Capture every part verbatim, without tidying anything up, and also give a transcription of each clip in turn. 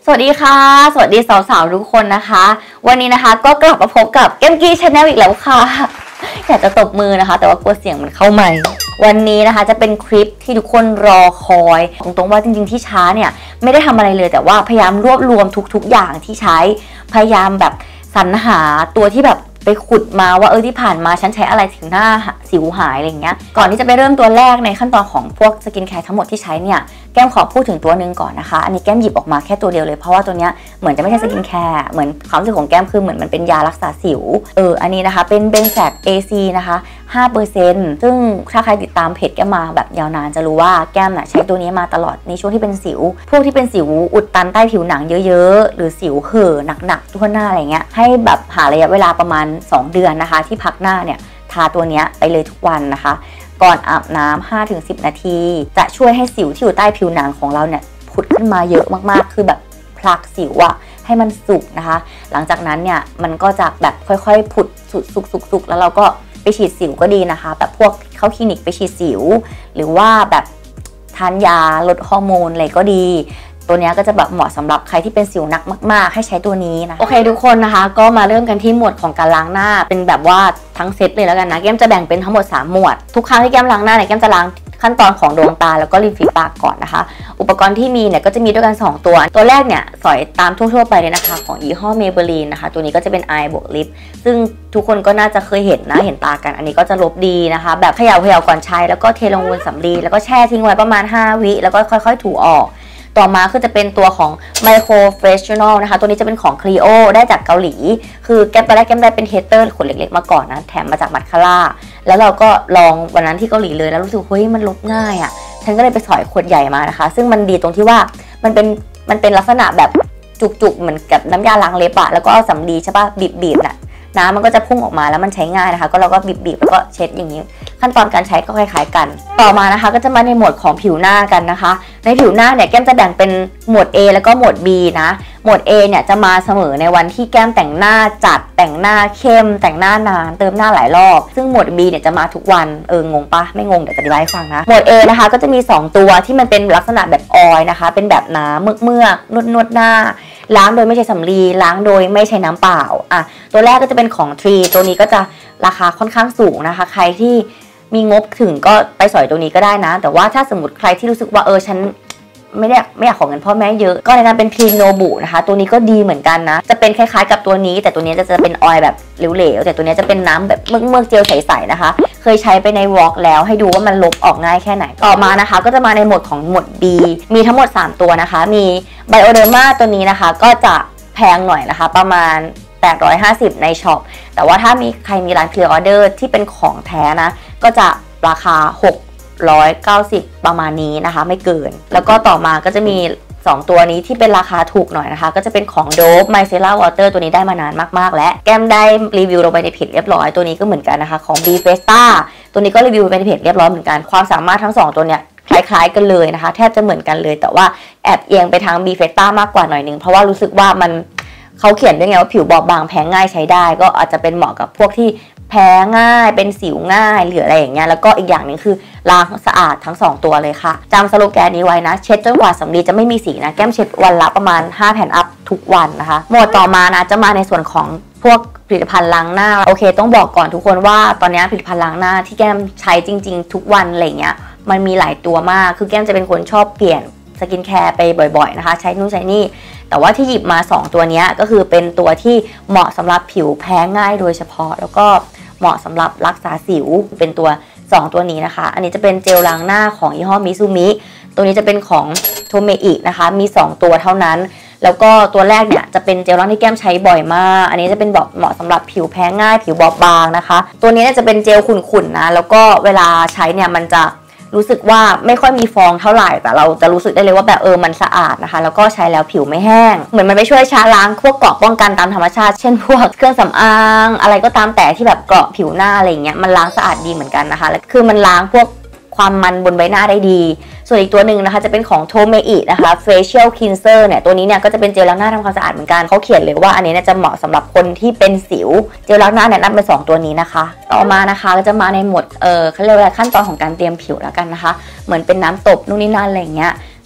สวัสดีค่ะสวัสดีสาวๆทุกคนนะคะวันนี้นะคะก็กลับมาพบกับแก้มกี้ชาแนลอีกแล้วค่ะอยากจะตบมือนะคะแต่ว่ากลัวเสียงมันเข้าใหม่วันนี้นะคะจะเป็นคลิปที่ทุกคนรอคอยตรงๆว่าจริงๆที่ช้าเนี่ยไม่ได้ทำอะไรเลยแต่ว่าพยายามรวบรวมทุกๆอย่างที่ใช้พยายามแบบสรรหาตัวที่แบบไปขุดมาว่าเออที่ผ่านมาฉันใช้อะไรถึงหน้าสิวหายอะไรเงี้ยก่อนที่จะไปเริ่มตัวแรกในขั้นตอนของพวกสกินแคร์ทั้งหมดที่ใช้เนี่ยแก้มขอพูดถึงตัวหนึ่งก่อนนะคะอันนี้แก้มหยิบออกมาแค่ตัวเดียวเลยเพราะว่าตัวเนี้ยเหมือนจะไม่ใช่สกินแคร์เหมือนความรู้สึกของแก้มคือเหมือนมันเป็นยารักษาสิวเอออันนี้นะคะเป็นเบนแซก เอ ซี นะคะ ห้าเปอร์เซ็นต์ ซึ่งถ้าใครติดตามเพจแก้มมาแบบยาวนานจะรู้ว่าแก้มน่ะใช้ตัวนี้มาตลอดในช่วงที่เป็นสิวพวกที่เป็นสิวอุดตันใต้ผิวหนังเยอะๆหรือสิวเห่อหนักๆทั่วหน้าอะไรเงี้ยให้แบบหาระยะเวลาประมาณสองเดือนนะคะที่พักหน้าเนี่ยทาตัวนี้ไปเลยทุกวันนะคะก่อนอาบน้ำ ห้าถึงสิบ นาทีจะช่วยให้สิวที่อยู่ใต้ผิวหนังของเราเนี่ยผุดขึ้นมาเยอะมากๆคือแบบผลักสิวอะให้มันสุกนะคะหลังจากนั้นเนี่ยมันก็จะแบบค่อยๆผุดสุกๆๆแล้วเราก็ไปฉีดสิวก็ดีนะคะแบบพวกเข้าคลินิกไปฉีดสิวหรือว่าแบบทานยาลดฮอร์โมนอะไรก็ดีตัวนี้ก็จะแบบเหมาะสำหรับใครที่เป็นสิวหนักมากๆให้ใช้ตัวนี้นะโอเคทุกคนนะคะก็มาเริ่มกันที่หมวดของการล้างหน้าเป็นแบบว่าทั้งเซตเลยแล้วกันนะแก้มจะแบ่งเป็นทั้งหมดสามหมวดทุกครั้งที่แก้มล้างหน้าเนี่ยแก้มจะล้างขั้นตอนของดวงตาแล้วก็ริมฝีปากก่อนนะคะอุปกรณ์ที่มีเนี่ยก็จะมีด้วยกันสองตัวตัวแรกเนี่ยสอยตามทั่วๆไปเลยนะคะของยี่ห้อ Maybelline นะคะตัวนี้ก็จะเป็น Eye บวก Lip ซึ่งทุกคนก็น่าจะเคยเห็นนะเห็นตากันอันนี้ก็จะลบดีนะคะแบบเขย่าเขย่าก่อนใช้แล้วก็เทลงบนสำลีแล้วก็แช่ทิ้งไว้ประมาณห้าวิแล้วก็ค่อยๆถูออกต่อมาคือจะเป็นตัวของ Micro Professional นะคะตัวนี้จะเป็นของ Clio ได้จากเกาหลีคือแก้มตอนแรกแก้มได้เป็นเทสเตอร์ขนเล็กๆมาก่อนนะแถมมาจากมัดคาร่าแล้วเราก็ลองวันนั้นที่เกาหลีเลยแล้วรู้สึกเฮ้ยมันลบง่ายอ่ะฉันก็เลยไปสอยขวดใหญ่มานะคะซึ่งมันดีตรงที่ว่ามันเป็นมันเป็นลักษณะแบบจุกๆเหมือนกับน้ำยาล้างเล็บอะแล้วก็เอาสำลีใช่ป่ะบีบๆน่ะน้ำมันก็จะพุ่งออกมาแล้วมันใช้ง่ายนะคะก็เราก็บีบๆแล้วก็เช็ดอย่างนี้ขั้นตอนการใช้ก็คล้ายๆกันต่อมานะคะก็จะมาในหมวดของผิวหน้ากันนะคะในผิวหน้าเนี่ยแก้มจะแบ่งเป็นหมวด A แล้วก็หมวด B นะหมวด A เนี่ยจะมาเสมอในวันที่แก้มแต่งหน้าจัดแต่งหน้าเข้มแต่งหน้านานเติมหน้าหลายรอบซึ่งหมวด B เนี่ยจะมาทุกวันเอองงปะไม่งงเดี๋ยวจะอธิบายให้ฟังนะหมวด A นะคะก็จะมีสองตัวที่มันเป็นลักษณะแบบออยล์นะคะเป็นแบบน้ำเมือกๆนวดๆหน้าล้างโดยไม่ใช้สำลีล้างโดยไม่ใช้น้ำเปล่าอ่ะตัวแรกก็จะเป็นของทรีตัวนี้ก็จะราคาค่อนข้างสูงนะคะใครที่มีงบถึงก็ไปสอยตัวนี้ก็ได้นะแต่ว่าถ้าสมมติใครที่รู้สึกว่าเออฉันไม่ได้ไม่อยากของเงินพ่อแม่เยอะก็ในนั้นเป็นครีมโนบุนะคะตัวนี้ก็ดีเหมือนกันนะจะเป็นคล้ายๆกับตัวนี้แต่ตัวนี้จะจะเป็นออยล์แบบเหลวๆแต่ตัวนี้จะเป็นน้ำแบบเมือกๆเจลใสๆนะคะเคยใช้ไปในวอล์กแล้วให้ดูว่ามันลบออกง่ายแค่ไหนต่อมานะคะก็จะมาในหมวดของหมวด B มีทั้งหมดสามตัวนะคะมีไบโอเดอร์มาตัวนี้นะคะก็จะแพงหน่อยนะคะประมาณแปดร้อยห้าสิบในช็อปแต่ว่าถ้ามีใครมีร้านคลียร์ออเดอร์ที่เป็นของแท้นะก็จะราคาหกร้อยเก้าสิบประมาณนี้นะคะไม่เกินแล้วก็ต่อมาก็จะมีสองตัวนี้ที่เป็นราคาถูกหน่อยนะคะก็จะเป็นของโดฟไมเซล่าวอเตอร์ตัวนี้ได้มานานมากๆและแก้มได้รีวิวลงไปในเพจเรียบร้อยตัวนี้ก็เหมือนกันนะคะของ B Festa ตัวนี้ก็รีวิวไปในเพจเรียบร้อยเหมือนกันความสามารถทั้งสองตัวเนี้ยคล้ายๆกันเลยนะคะแทบจะเหมือนกันเลยแต่ว่าแอบเอียงไปทาง B Festa มากกว่าหน่อยนึงเพราะว่ารู้สึกว่ามันเขาเขียนด้วยไงว่าผิวบอบบางแพ้ง่ายใช้ได้ก็อาจจะเป็นเหมาะกับพวกที่แพ้ง่ายเป็นสิวง่ายหรืออะไรอย่างเงี้ยแล้วก็อีกอย่างนึงคือล้างสะอาดทั้งสองตัวเลยค่ะจำสโลแกนนี้ไว้นะเช็ดจนกว่าสำลีจะไม่มีสีนะแก้มเช็ดวันละประมาณห้าแผ่นอัพทุกวันนะคะหมวดต่อมานะจะมาในส่วนของพวกผลิตภัณฑ์ล้างหน้าโอเคต้องบอกก่อนทุกคนว่าตอนนี้ผลิตภัณฑ์ล้างหน้าที่แก้มใช้จริงๆทุกวันอะไรเงี้ยมันมีหลายตัวมากคือแก้มจะเป็นคนชอบเปลี่ยนสกินแคร์ไปบ่อยๆนะคะใช้นู่นใช้นี่แต่ว่าที่หยิบมาสองตัวนี้ก็คือเป็นตัวที่เหมาะสำหรับผิวแพ้ง่ายโดยเฉพาะแล้วก็เหมาะสำหรับรักษาสิวเป็นตัวสองตัวนี้นะคะอันนี้จะเป็นเจลล้างหน้าของยี่ห้อมิซูมิตัวนี้จะเป็นของโทเมอินะคะมีสองตัวเท่านั้นแล้วก็ตัวแรกเนี่ยจะเป็นเจลล้างที่แก้มใช้บ่อยมากอันนี้จะเป็นแบบเหมาะสำหรับผิวแพ้ง่ายผิวบอบบางนะคะตัวนี้จะเป็นเจลขุ่นๆนะแล้วก็เวลาใช้เนี่ยมันจะรู้สึกว่าไม่ค่อยมีฟองเท่าไหร่แต่เราจะรู้สึกได้เลยว่าแบบเออมันสะอาดนะคะแล้วก็ใช้แล้วผิวไม่แห้งเหมือนมันไปช่วยชะล้างพวกเกราะป้องกันตามธรรมชาติเช่นพวกเครื่องสำอางอะไรก็ตามแต่ที่แบบเกราะผิวหน้าอะไรเงี้ยมันล้างสะอาดดีเหมือนกันนะคะแล้วคือมันล้างพวกความมันบนใบหน้าได้ดีส่วนอีกตัวหนึ่งนะคะจะเป็นของโทเมอินะคะ Facial Cleanser เนี่ยตัวนี้เนี่ยก็จะเป็นเจลล้างหน้าทำความสะอาดเหมือนกันเขาเขียนเลยว่าอันนี้จะเหมาะสำหรับคนที่เป็นสิวเจลล้างหน้าแนะนำเป็นสองตัวนี้นะคะต่อมานะคะก็จะมาในหมวดเออเขาเรียกว่าขั้นตอนของการเตรียมผิวแล้วกันนะคะเหมือนเป็นน้ำตบนู่นนี่นั่นอะไรเงี้ย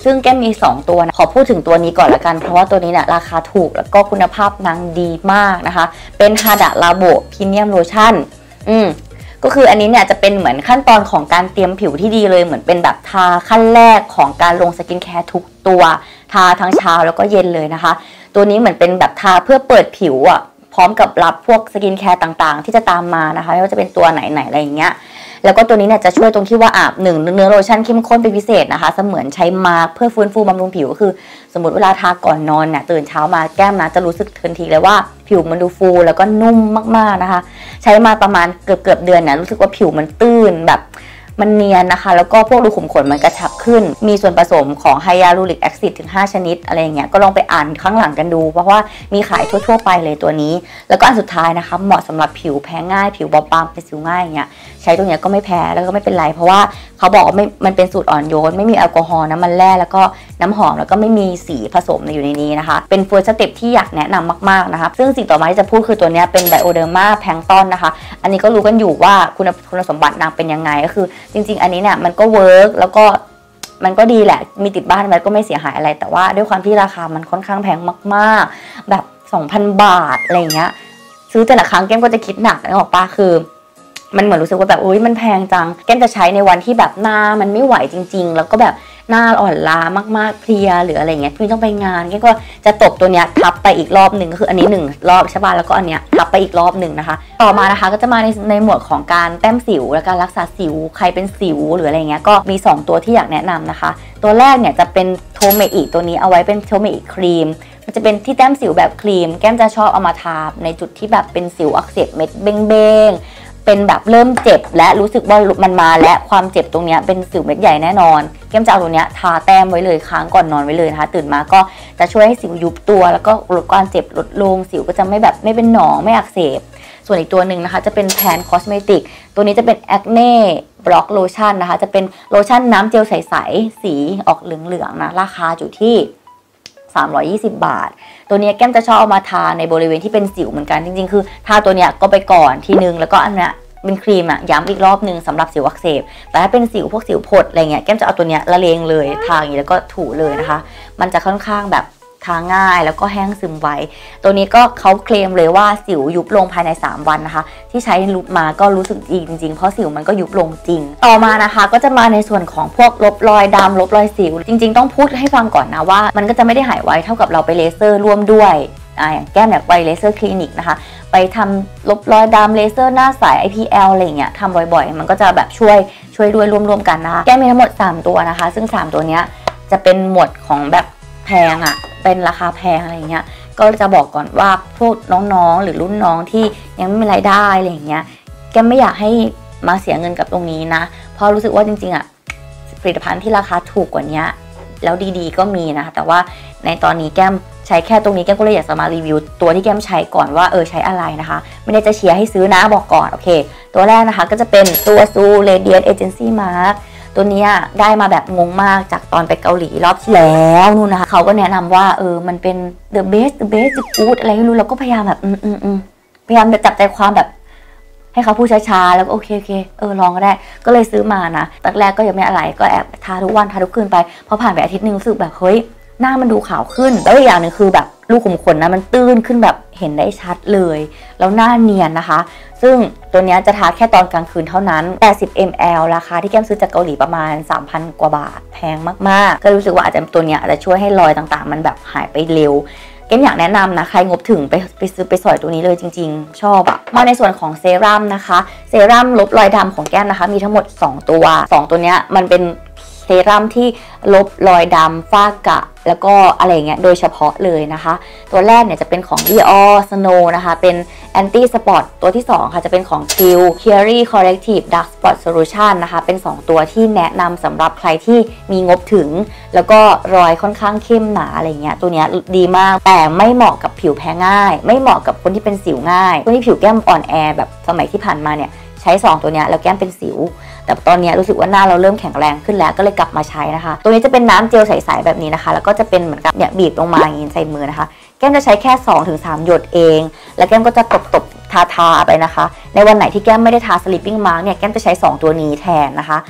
ซึ่งแก้มมีสองตัวนะขอพูดถึงตัวนี้ก่อนละกันเพราะว่าตัวนี้เนี่ยราคาถูกแล้วก็คุณภาพนางดีมากนะคะเป็นฮาดะลาโบพรีเมียมโลชั่นอืมก็คืออันนี้เนี่ยจะเป็นเหมือนขั้นตอนของการเตรียมผิวที่ดีเลยเหมือนเป็นแบบทาขั้นแรกของการลงสกินแคร์ทุกตัวทาทั้งเช้าแล้วก็เย็นเลยนะคะตัวนี้เหมือนเป็นแบบทาเพื่อเปิดผิวอ่ะพร้อมกับรับพวกสกินแคร์ต่างๆที่จะตามมานะคะไม่ว่าจะเป็นตัวไหนๆอะไรอย่างเงี้ยแล้วก็ตัวนี้เนี่ยจะช่วยตรงที่ว่าอาบหนึ่งเนื้อโลชั่นเข้มข้นเป็นพิเศษนะคะเสมือนใช้มาร์คเพื่อฟื้นฟูบำรุงผิวก็คือสมมติเวลาทาก่อนนอนเนี่ยตื่นเช้ามาแก้มนะจะรู้สึกทันทีเลยว่าผิวมันดูฟูแล้วก็นุ่มมากๆนะคะใช้มาประมาณเกือบเกือบเดือนเนี่ยรู้สึกว่าผิวมันตื้นแบบมันเนียนนะคะแล้วก็พวกรูขุมขนมันกระชับขึ้นมีส่วนผสมของไฮยาลูริกแอซิดถึงห้าชนิดอะไรอย่างเงี้ยก็ลองไปอ่านข้างหลังกันดูเพราะว่ามีขายทั่วๆไปเลยตัวนี้แล้วก็อันสุดท้ายนะคะเหมาะสำหรับผิวแพ้ง่ายผิวบอบบางเป็นสิวง่ายอย่างเงี้ยใช้ตัวเนี้ยก็ไม่แพ้แล้วก็ไม่เป็นไรเพราะว่าเขาบอกว่าไม่มันเป็นสูตรอ่อนโยนไม่มีแอลกอฮอล์น้ำมันแร่แล้วก็น้ำหอมแล้วก็ไม่มีสีผสมอยู่ในนี้นะคะเป็นเฟิร์สสเต็ปที่อยากแนะนำมากๆนะคะซึ่งสิ่งต่อมาที่จะพูดคือตัวนี้เป็นไบโอเดอร์มาแพลงก์ตอนนะคะอันนี้ก็รู้กันอยู่ว่าคุณคุณสมบัตินางเป็นยังไงก็คือจริงๆอันนี้เนี่ยมันก็เวิร์กแล้วก็มันก็ดีแหละมีติดบ้านมันก็ไม่เสียหายอะไรแต่ว่าด้วยความที่ราคามันค่อนข้างแพงมากๆแบบ สองพัน บาทอะไรเงี้ยซื้อแต่ละครั้งแก้มก็จะคิดหนักนะบอกป้าคือมันเหมือนรู้สึกว่าแบบโอ๊ยมันแพงจังแก้มจะใช้ในวันที่แบบหน้ามันไม่ไหวจริงๆแล้วก็แบบหน้าอ่อนล้ามากๆเพลียหรืออะไรเงี้ยพี่ต้องไปงานแก้มก็จะตบตัวเนี้ยทับไปอีกรอบหนึ่งก็คืออันนี้หนึ่งรอบใช่ป่ะแล้วก็อันเนี้ยทับไปอีกรอบหนึ่งนะคะต่อมานะคะก็จะมาในในหมวดของการแต้มสิวและการรักษาสิวใครเป็นสิวหรืออะไรเงี้ยก็มีสองตัวที่อยากแนะนำนะคะตัวแรกเนี่ยจะเป็นโทเมอิตัวนี้เอาไว้เป็นโทเมอิครีมมันจะเป็นที่แต้มสิวแบบครีมแก้มจะชอบเอามาทาในจุดที่แบบเป็นสิวอักเสบเม็ดเบ้งๆเป็นแบบเริ่มเจ็บและรู้สึกว่ามันมาและความเจ็บตรงนี้เป็นสิวเม็ดใหญ่แน่นอนแก้มจะเอาตัวนี้ทาแต้มไว้เลยค้างก่อนนอนไว้เลยนะคะตื่นมาก็จะช่วยให้สิวยุบตัวแล้วก็ลดการเจ็บลดลงสิวก็จะไม่แบบไม่เป็นหนองไม่อักเสบส่วนอีกตัวหนึ่งนะคะจะเป็นแพนคอสเมติกตัวนี้จะเป็นแอคเน่บล็อกโลชั่นนะคะจะเป็นโลชั่นน้ำเจลใสๆสีออกเหลืองๆนะราคาอยู่ที่สามร้อยยี่สิบบาทตัวนี้แก้มจะชอบเอามาทาในบริเวณที่เป็นสิวเหมือนกันจริงๆคือทาตัวเนี้ยก็ไปก่อนทีนึงแล้วก็อันเนี้ยเป็นครีมอะย้ำอีกรอบนึงสำหรับสิวอักเสบแต่ถ้าเป็นสิวพวกสิวผดอะไรเงี้ยแก้มจะเอาตัวเนี้ยละเลงเลยทาอย่างนี้แล้วก็ถูเลยนะคะมันจะค่อนข้างแบบทาง่ายแล้วก็แห้งซึมไวตัวนี้ก็เขาเคลมเลยว่าสิวยุบลงภายในสามวันนะคะที่ใช้ลุปมาก็รู้สึกดีจริงๆเพราะสิวมันก็ยุบลงจริงต่อมานะคะก็จะมาในส่วนของพวกลบรอยดำลบรอยสิวจริงๆต้องพูดให้ฟังก่อนนะว่ามันก็จะไม่ได้หายไวเท่ากับเราไปเลเซอร์ร่วมด้วยอ่าอย่างแก้มเนี่ยไปเลเซอร์คลินิกนะคะไปทำลบรอยดำเลเซอร์หน้าใส ไอ พี แอล อะไรเงี้ยทำบ่อยๆมันก็จะแบบช่วยช่วยด้วยร่วมๆกันนะคะแก้มมีทั้งหมดสามตัวนะคะซึ่งสามตัวเนี้ยจะเป็นหมวดของแบบแพงอะเป็นราคาแพงอะไรเงี้ยก็จะบอกก่อนว่าพวกน้องๆหรือรุ่นน้องที่ยังไม่มีรายได้อะไรเงี้ยแก้มไม่อยากให้มาเสียเงินกับตรงนี้นะเพราะรู้สึกว่าจริงๆอะผลิตภัณฑ์ที่ราคาถูกกว่านี้แล้วดีๆก็มีนะคะแต่ว่าในตอนนี้แก้มใช้แค่ตรงนี้แก้มก็เลยอยากจะมารีวิวตัวที่แก้มใช้ก่อนว่าเออใช้อะไรนะคะไม่ได้จะเชียร์ให้ซื้อนะบอกก่อนโอเคตัวแรกนะคะก็จะเป็นตัวซูเรเดียนเอเจนซี่มาร์คตัวนี้ได้มาแบบงงมากจากตอนไปเกาหลีรอบที่แล้วนู่นนะคะเขาก็แนะนำว่าเออมันเป็น the best the best the good อะไรไม่รู้เราก็พยายามแบบอืมอืมอืมพยายามจะจับใจความแบบให้เขาพูดช้าๆแล้วก็โอเคโอเคเออลองก็ได้ก็เลยซื้อมานะตอนแรกก็ยังไม่อะไรก็แอบทาทุกวันทาทุกคืนไปพอผ่านไปอาทิตย์นึงรู้สึกแบบเฮ้ยหน้ามันดูขาวขึ้นแล้วอีกอย่างหนึ่งคือแบบรูขุมขนนะมันตื้นขึ้นแบบเห็นได้ชัดเลยแล้วหน้าเนียนนะคะซึ่งตัวนี้จะทาแค่ตอนกลางคืนเท่านั้นแปดสิบมิลลิลิตร ราคาที่แก้มซื้อจากเกาหลีประมาณ สามพัน กว่าบาทแพงมากๆก็รู้สึกว่าอาจจะตัวนี้อาจจะช่วยให้รอยต่างๆมันแบบหายไปเร็วแก้มอยากแนะนำนะใครงบถึงไปไปซื้อไปสอยตัวนี้เลยจริงๆชอบอะมาในส่วนของเซรั่มนะคะเซรั่มลบรอยดำของแก้มนะคะมีทั้งหมดสองตัวสองตัวนี้มันเป็นเซรั่มที่ลบรอยดำฝ้ากระแล้วก็อะไรเงี้ยโดยเฉพาะเลยนะคะตัวแรกเนี่ยจะเป็นของ Dior Snow นะคะเป็น Anti Spot ตัวที่สองค่ะจะเป็นของ Q Curie Corrective Dark Spot Solution นะคะเป็นสองตัวที่แนะนำสำหรับใครที่มีงบถึงแล้วก็รอยค่อนข้างเข้มหนาอะไรเงี้ยตัวเนี้ยดีมากแต่ไม่เหมาะกับผิวแพ้ง่ายไม่เหมาะกับคนที่เป็นสิวง่ายคนที่ผิวแก้มอ่อนแอแบบสมัยที่ผ่านมาเนี่ยใช้สองตัวเนี้ยแล้วแก้มเป็นสิวแต่ตอนนี้รู้สึกว่าหน้าเราเริ่มแข็งแรงขึ้นแล้วก็เลยกลับมาใช้นะคะตัวนี้จะเป็นน้ำเจลใสๆแบบนี้นะคะแล้วก็จะเป็นเหมือนกับเนี่ยบีบลงมาอย่างนี้ใส่มือนะคะแก้มจะใช้แค่ สองถึงสาม หยดเองแล้วแก้มก็จะตบๆทาๆไปนะคะในวันไหนที่แก้มไม่ได้ทา sleeping mask เนี่ยแก้มจะใช้สองตัวนี้แทนนะคะ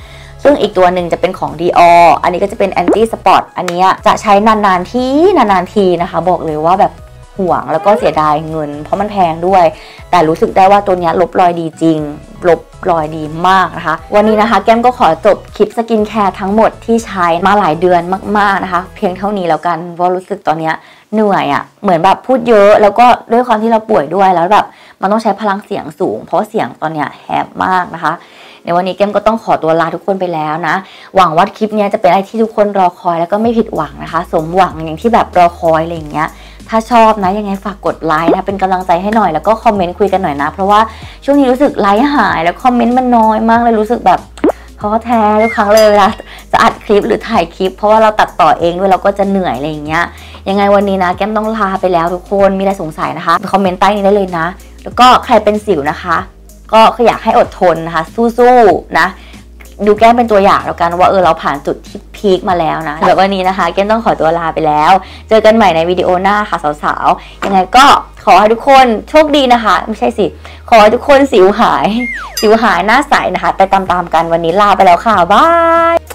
ซึ่งอีกตัวหนึ่งจะเป็นของ Dior อันนี้ก็จะเป็น Anti Spot อันนี้จะใช้นานๆทีนานๆทีนะคะบอกเลยว่าแบบห่วงแล้วก็เสียดายเงินเพราะมันแพงด้วยแต่รู้สึกได้ว่าตัวนี้ลบรอยดีจริงลบรอยดีมากนะคะวันนี้นะคะแก้มก็ขอจบคลิปสกินแคร์ทั้งหมดที่ใช้มาหลายเดือนมากๆนะคะเพียงเท่านี้แล้วกันเพราะรู้สึกตอนนี้เหนื่อยอะ่ะเหมือนแบบพูดเยอะแล้วก็ด้วยความที่เราป่วยด้วยแล้วแบบมันต้องใช้พลังเสียงสูงเพราะเสียงตอนนี้แหบมากนะคะในวันนี้แก้มก็ต้องขอตัวลาทุกคนไปแล้วนะหวังว่าคลิปนี้จะเป็นอะไรที่ทุกคนรอคอยแล้วก็ไม่ผิดหวังนะคะสมหวังอย่างที่แบบรอคอยอะไรอย่างเงี้ยถ้าชอบนะยังไงฝากกดไลค์นะเป็นกำลังใจให้หน่อยแล้วก็คอมเมนต์คุยกันหน่อยนะเพราะว่าช่วงนี้รู้สึกไลค์หายแล้วคอมเมนต์มันน้อยมากเลยรู้สึกแบบท้อแท้ทุกครั้งเลยเวลาจะอัดคลิปหรือถ่ายคลิปเพราะว่าเราตัดต่อเองด้วยเราก็จะเหนื่อยอะไรอย่างเงี้ยยังไงวันนี้นะแก้มต้องลาไปแล้วทุกคนมีอะไรสงสัยนะคะคอมเมนต์ใต้นี้ได้เลยนะแล้วก็ใครเป็นสิวนะคะก็อยากให้อดทนนะคะสู้ๆนะดูแก้มเป็นตัวอย่างแล้วกันว่าเออเราผ่านจุดที่พีคมาแล้วนะเดี๋ยววันนี้นะคะแก้มต้องขอตัวลาไปแล้วเจอกันใหม่ในวิดีโอหน้าค่ะสาวๆยังไงก็ขอให้ทุกคนโชคดีนะคะไม่ใช่สิขอให้ทุกคนสิวหายสิวหายหน้าใสนะคะไปตามๆกันวันนี้ลาไปแล้วค่ะบาย